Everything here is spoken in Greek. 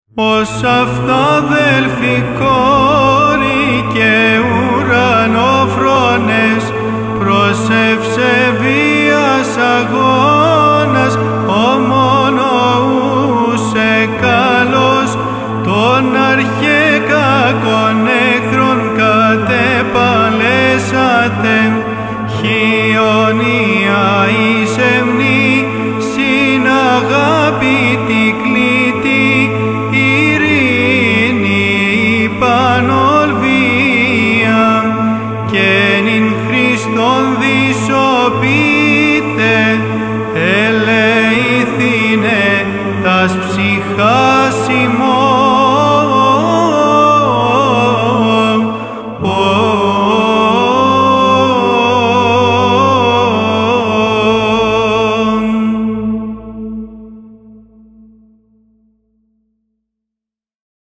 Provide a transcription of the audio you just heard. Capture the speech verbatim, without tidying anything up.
Ως αυταδέλφοι κόρη και ουρανόφρονες, προς ευσεβίας αγώνας, ομονοούσε καλός, τον αρχεκάκων εχθρών κατεπαλέσατε, χιονία εις εμνή, συναγάπητη κλήτη, ειρήνη πανολβία, και νυν Χριστόν δισοπείτε, ελεηθήνε τας ψυχάς ημών.